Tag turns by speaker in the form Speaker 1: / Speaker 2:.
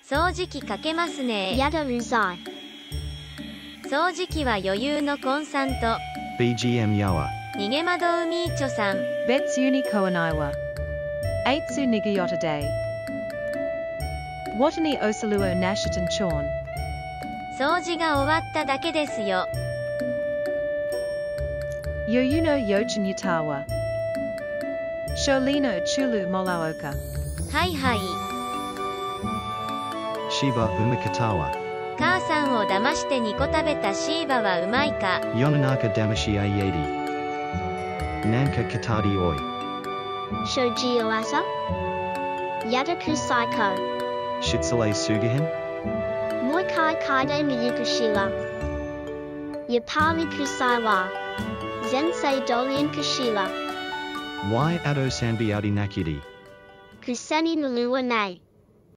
Speaker 1: 掃除機かけますね。
Speaker 2: やだうざい。
Speaker 1: 掃除機は余裕のコンサント。
Speaker 3: BGM yawa.
Speaker 1: 逃げ惑うみーちょさん。
Speaker 4: Bets unicorniwa. 8su nigayota day. Watani osaluo nashatan chorn.
Speaker 1: 掃除が終わっただけですよ。
Speaker 4: Yoyuno yochin yutawa. Sholino chulu molaoka.
Speaker 1: はいはい。
Speaker 3: Shiba umakatawa.
Speaker 1: 母さんを騙して2個食べたシーバはうまいか。
Speaker 3: Yonanaka damashi ayedi. Nanka katadi oi.
Speaker 2: Shoji oasa. Yada kusaiko.
Speaker 3: Shitsule sugahin.
Speaker 2: Moi kai kaide miyukushila. Yapami kusaiwa. Zensei dolian kushila.
Speaker 3: Y ado sanbiaudi nakudi.
Speaker 2: Kuseni nalua nei.